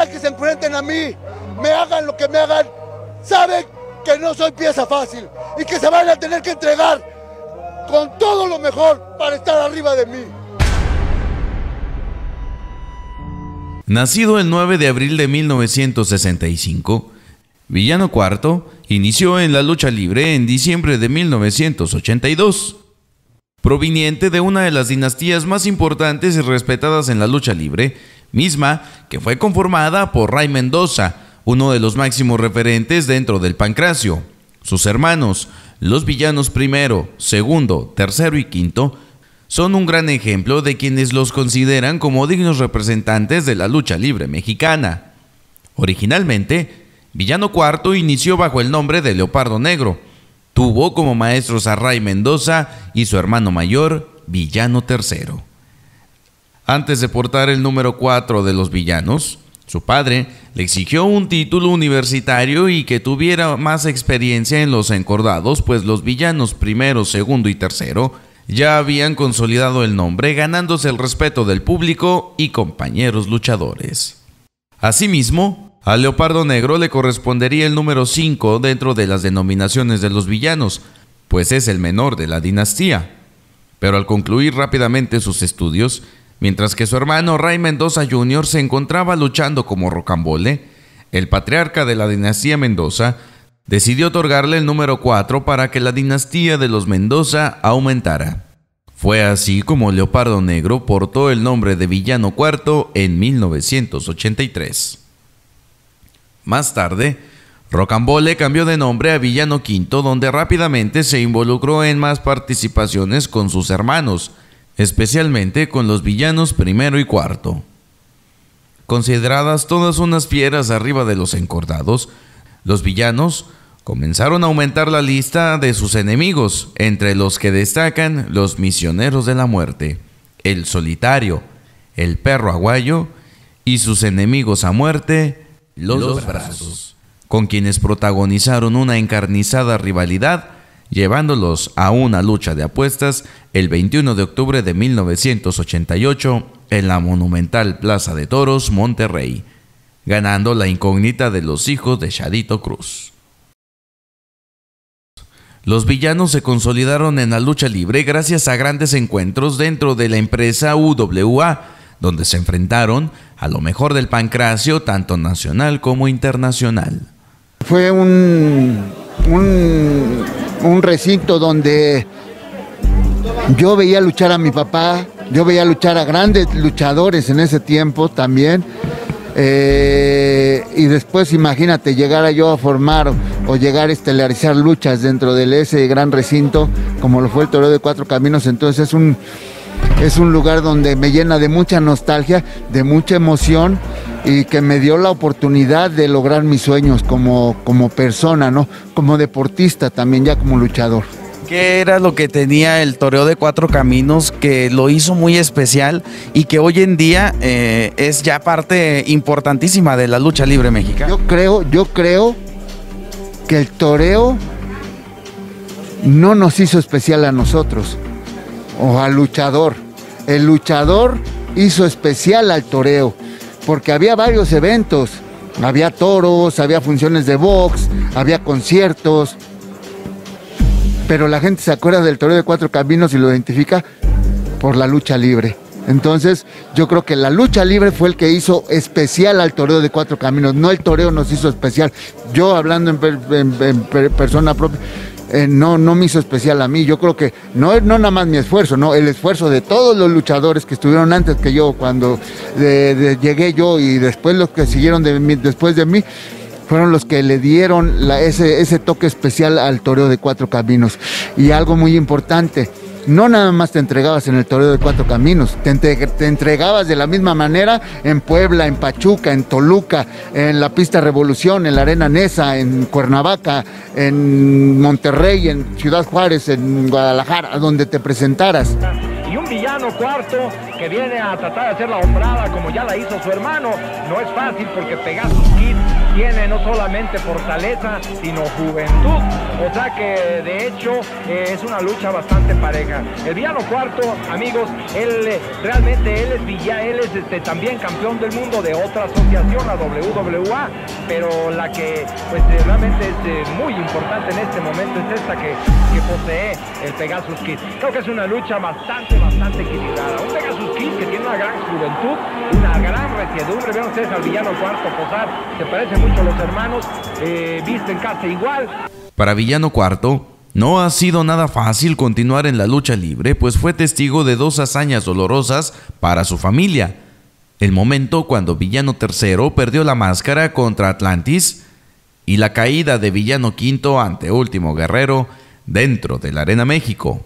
día que se enfrenten a mí, me hagan lo que me hagan, saben que no soy pieza fácil y que se van a tener que entregar con todo lo mejor para estar arriba de mí. Nacido el 9 de abril de 1965, Villano IV inició en la lucha libre en diciembre de 1982. Proveniente de una de las dinastías más importantes y respetadas en la lucha libre, misma que fue conformada por Ray Mendoza, uno de los máximos referentes dentro del Pancracio. Sus hermanos, los Villanos I, segundo, tercero y quinto, son un gran ejemplo de quienes los consideran como dignos representantes de la lucha libre mexicana. Originalmente, Villano IV inició bajo el nombre de Leopardo Negro. Tuvo como maestros a Ray Mendoza y su hermano mayor, Villano III. Antes de portar el número 4 de los Villanos, su padre le exigió un título universitario y que tuviera más experiencia en los encordados, pues los Villanos I, segundo y tercero ya habían consolidado el nombre, ganándose el respeto del público y compañeros luchadores. Asimismo, a Leopardo Negro le correspondería el número 5 dentro de las denominaciones de los villanos, pues es el menor de la dinastía. Pero al concluir rápidamente sus estudios, mientras que su hermano Ray Mendoza Jr. se encontraba luchando como rocambole, el patriarca de la dinastía Mendoza decidió otorgarle el número 4 para que la dinastía de los Mendoza aumentara. Fue así como Leopardo Negro portó el nombre de Villano IV en 1983. Más tarde, Rocambole cambió de nombre a Villano V, donde rápidamente se involucró en más participaciones con sus hermanos, especialmente con los Villanos I y IV. Consideradas todas unas fieras arriba de los encordados, los villanos comenzaron a aumentar la lista de sus enemigos, entre los que destacan los Misioneros de la Muerte, el Solitario, el Perro Aguayo y sus enemigos a muerte, los Brazos, con quienes protagonizaron una encarnizada rivalidad, llevándolos a una lucha de apuestas el 21 de octubre de 1988 en la monumental Plaza de Toros, Monterrey, ganando la incógnita de los hijos de Chadito Cruz. Los villanos se consolidaron en la lucha libre gracias a grandes encuentros dentro de la empresa UWA, donde se enfrentaron a lo mejor del Pancracio, tanto nacional como internacional. Fue un recinto donde yo veía luchar a mi papá, yo veía luchar a grandes luchadores en ese tiempo también. Y después imagínate llegar yo a formar o llegar a estelarizar luchas dentro de ese gran recinto como lo fue el Toreo de Cuatro Caminos. Entonces es un lugar donde me llena de mucha nostalgia, de mucha emoción y que me dio la oportunidad de lograr mis sueños como persona, ¿no? Como deportista también, ya como luchador. ¿Qué era lo que tenía el Toreo de Cuatro Caminos que lo hizo muy especial y que hoy en día es ya parte importantísima de la lucha libre mexicana? Yo creo que el toreo no nos hizo especial a nosotros o al luchador. El luchador hizo especial al toreo porque había varios eventos, había toros, había funciones de box, había conciertos. Pero la gente se acuerda del Toreo de Cuatro Caminos y lo identifica por la lucha libre. Entonces, yo creo que la lucha libre fue el que hizo especial al Toreo de Cuatro Caminos, no el toreo nos hizo especial. Yo, hablando en persona propia, no me hizo especial a mí. Yo creo que no nada más mi esfuerzo, no, el esfuerzo de todos los luchadores que estuvieron antes que yo, cuando llegué yo, y después los que siguieron después de mí, fueron los que le dieron ese toque especial al Toreo de Cuatro Caminos. Y algo muy importante, no nada más te entregabas en el Toreo de Cuatro Caminos, te entregabas de la misma manera en Puebla, en Pachuca, en Toluca, en la Pista Revolución, en la Arena Nesa, en Cuernavaca, en Monterrey, en Ciudad Juárez, en Guadalajara, donde te presentaras. Y un villano Villano Cuarto, que viene a tratar de hacer la hombrada como ya la hizo su hermano. No es fácil porque Pegasus Kid tiene no solamente fortaleza, sino juventud. O sea que de hecho es una lucha bastante pareja. El Villano Cuarto, amigos, él realmente él es también campeón del mundo de otra asociación, la WWA, pero la que pues realmente es muy importante en este momento es esta que posee el Pegasus Kid. Creo que es una lucha bastante equilibrada. Un Pegasus Kid que tiene una gran juventud, una gran resiedumbre. Vean ustedes al Villano Cuarto posar, se parecen mucho los hermanos, visten casi igual. Para Villano Cuarto, no ha sido nada fácil continuar en la lucha libre, pues fue testigo de dos hazañas dolorosas para su familia. El momento cuando Villano III perdió la máscara contra Atlantis y la caída de Villano V ante Último Guerrero dentro de la Arena México.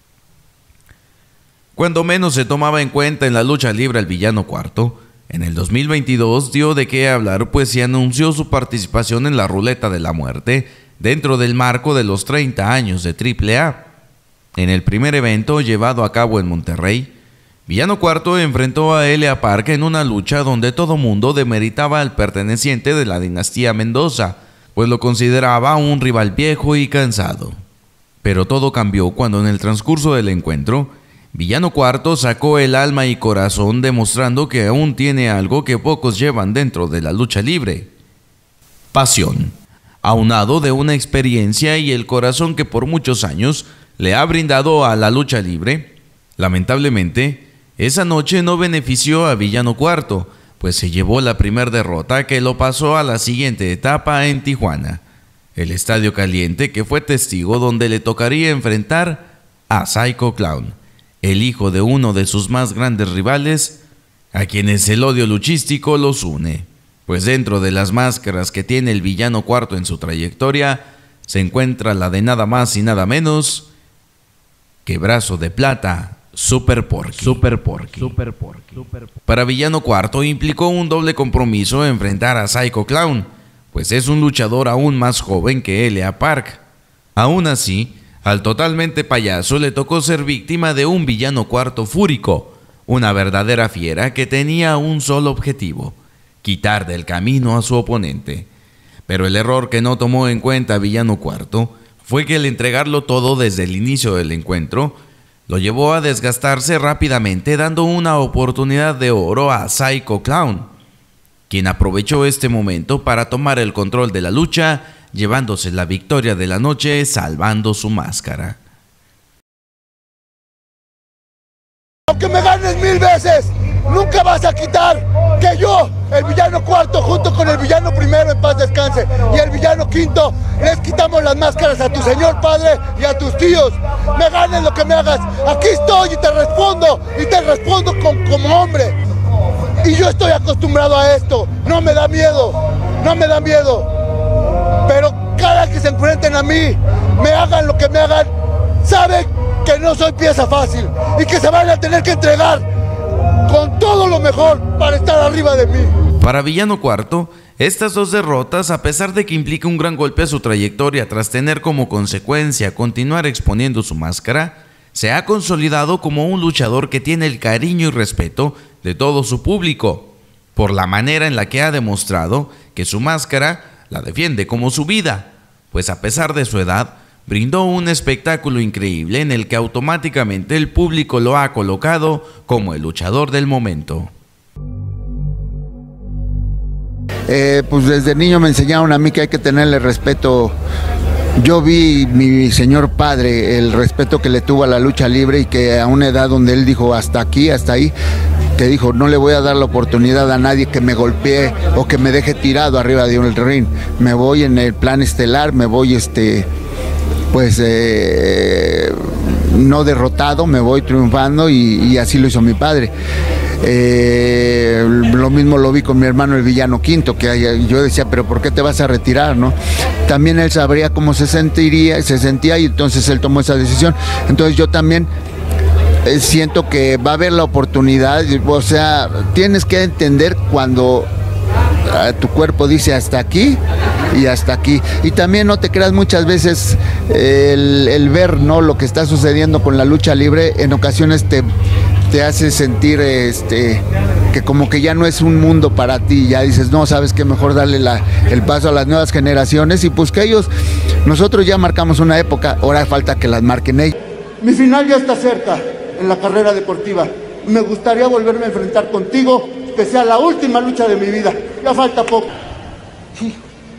Cuando menos se tomaba en cuenta en la lucha libre al Villano Cuarto, en el 2022 dio de qué hablar, pues se anunció su participación en la Ruleta de la Muerte dentro del marco de los 30 años de AAA. En el primer evento llevado a cabo en Monterrey, Villano Cuarto enfrentó a L.A. Park en una lucha donde todo mundo demeritaba al perteneciente de la dinastía Mendoza, pues lo consideraba un rival viejo y cansado. Pero todo cambió cuando en el transcurso del encuentro, Villano Cuarto sacó el alma y corazón, demostrando que aún tiene algo que pocos llevan dentro de la lucha libre: pasión, aunado de una experiencia y el corazón que por muchos años le ha brindado a la lucha libre. Lamentablemente, esa noche no benefició a Villano Cuarto, pues se llevó la primera derrota que lo pasó a la siguiente etapa en Tijuana, el Estadio Caliente, que fue testigo donde le tocaría enfrentar a Psycho Clown, el hijo de uno de sus más grandes rivales, a quienes el odio luchístico los une, pues dentro de las máscaras que tiene el Villano Cuarto en su trayectoria, se encuentra la de nada más y nada menos que Brazo de Plata, Super Porky. Para Villano Cuarto implicó un doble compromiso enfrentar a Psycho Clown, pues es un luchador aún más joven que L.A. Park. Aún así, al totalmente payaso le tocó ser víctima de un Villano Cuarto fúrico, una verdadera fiera que tenía un solo objetivo: quitar del camino a su oponente. Pero el error que no tomó en cuenta Villano Cuarto fue que al entregarlo todo desde el inicio del encuentro, lo llevó a desgastarse rápidamente, dando una oportunidad de oro a Psycho Clown, quien aprovechó este momento para tomar el control de la lucha, llevándose la victoria de la noche, salvando su máscara. Aunque me ganes 1000 veces, nunca vas a quitar que yo, el Villano Cuarto, junto con el Villano Primero, en paz descanse, y el Villano Quinto, les quitamos las máscaras a tu señor padre y a tus tíos. Me ganes lo que me hagas, aquí estoy y te respondo como hombre. Y yo estoy acostumbrado a esto, no me da miedo. Pero cada que se enfrenten a mí, me hagan lo que me hagan, saben que no soy pieza fácil y que se van a tener que entregar con todo lo mejor para estar arriba de mí. Para Villano Cuarto, estas dos derrotas, a pesar de que implica un gran golpe a su trayectoria tras tener como consecuencia continuar exponiendo su máscara, se ha consolidado como un luchador que tiene el cariño y respeto de todo su público, por la manera en la que ha demostrado que su máscara la defiende como su vida, pues a pesar de su edad, brindó un espectáculo increíble en el que automáticamente el público lo ha colocado como el luchador del momento. Pues desde niño me enseñaron a mí que hay que tenerle respeto. Yo vi mi señor padre, el respeto que le tuvo a la lucha libre, y que a una edad donde él dijo hasta aquí, hasta ahí, que dijo no le voy a dar la oportunidad a nadie que me golpee o que me deje tirado arriba de un ring. Me voy en el plan estelar, me voy no derrotado, me voy triunfando, y así lo hizo mi padre. Lo mismo lo vi con mi hermano el Villano Quinto, que yo decía, pero ¿por qué te vas a retirar, no? También él sabría cómo se sentía, y entonces él tomó esa decisión. Entonces yo también siento que va a haber la oportunidad. O sea, tienes que entender cuando tu cuerpo dice hasta aquí y hasta aquí. Y también no te creas, muchas veces el ver, ¿no?, lo que está sucediendo con la lucha libre, en ocasiones te te hace sentir que como que ya no es un mundo para ti, ya dices, no, sabes que mejor darle el paso a las nuevas generaciones y pues que nosotros ya marcamos una época, ahora falta que las marquen ellos. Mi final ya está cerca en la carrera deportiva. Me gustaría volverme a enfrentar contigo, que sea la última lucha de mi vida. Ya falta poco. Sí.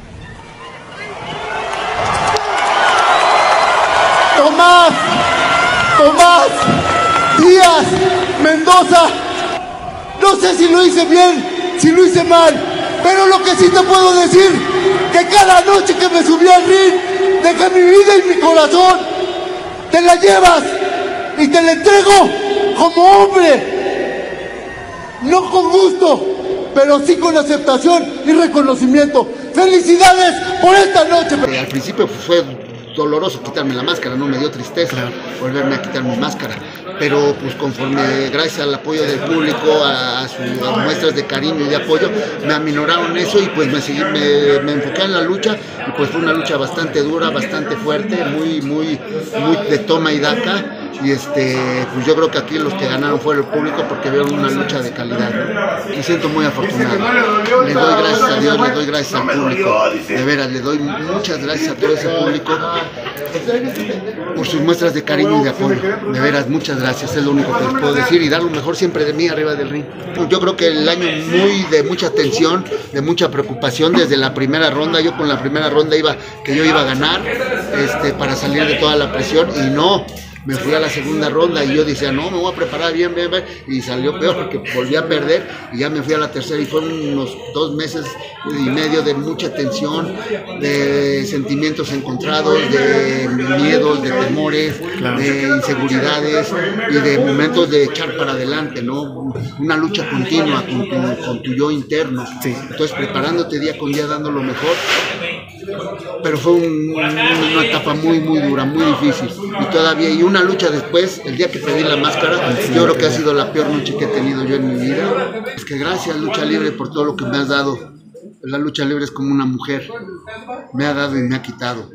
Tomás Díaz Mendoza, no sé si lo hice bien, si lo hice mal, pero lo que sí te puedo decir, que cada noche que me subí al ring, dejé mi vida y mi corazón, te la llevas y te la entrego como hombre, no con gusto, pero sí con aceptación y reconocimiento. ¡Felicidades por esta noche! Al principio fue doloroso quitarme la máscara, no me dio tristeza volverme a quitar mi máscara, pero pues conforme, gracias al apoyo del público, a muestras de cariño y de apoyo, me aminoraron eso y pues me enfoqué en la lucha y pues fue una lucha bastante dura, bastante fuerte, muy de toma y daca. Y pues yo creo que aquí los que ganaron fue el público porque vieron una lucha de calidad, ¿no? Me siento muy afortunado. Le doy gracias a Dios, le doy gracias al público. De veras, le doy muchas gracias a todo ese público por sus muestras de cariño y de apoyo. De veras, muchas gracias, es lo único que les puedo decir y dar lo mejor siempre de mí arriba del ring. Yo creo que el año de mucha tensión, de mucha preocupación desde la primera ronda. Yo con la primera ronda yo iba a ganar para salir de toda la presión y no. Me fui a la segunda ronda y yo decía, no, me voy a preparar bien, y salió peor porque volví a perder y ya me fui a la tercera y fueron unos 2 meses y medio de mucha tensión, de sentimientos encontrados, de miedos, de temores, de inseguridades y de momentos de echar para adelante, ¿no? Una lucha continua con tu yo interno. Sí. Entonces preparándote día con día, dando lo mejor. Pero fue una etapa muy dura, muy difícil y todavía, y una lucha después, el día que pedí la máscara, yo creo que ha sido la peor noche que he tenido yo en mi vida. Es que gracias lucha libre por todo lo que me has dado. La lucha libre es como una mujer, me ha dado y me ha quitado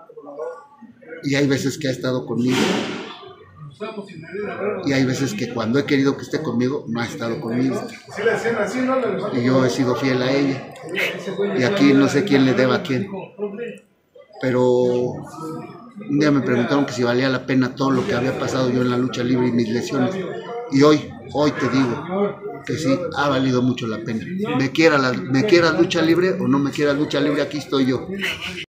y hay veces que ha estado conmigo y hay veces que cuando he querido que esté conmigo no ha estado conmigo y yo he sido fiel a ella y aquí no sé quién le deba a quién, pero un día me preguntaron que si valía la pena todo lo que había pasado yo en la lucha libre y mis lesiones y hoy te digo que sí, ha valido mucho la pena. Me quiera lucha libre o no me quiera lucha libre, aquí estoy yo.